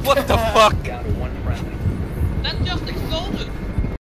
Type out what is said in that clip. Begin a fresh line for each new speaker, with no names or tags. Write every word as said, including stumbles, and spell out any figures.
What the fuck?
Down to one friendly.
That just exploded!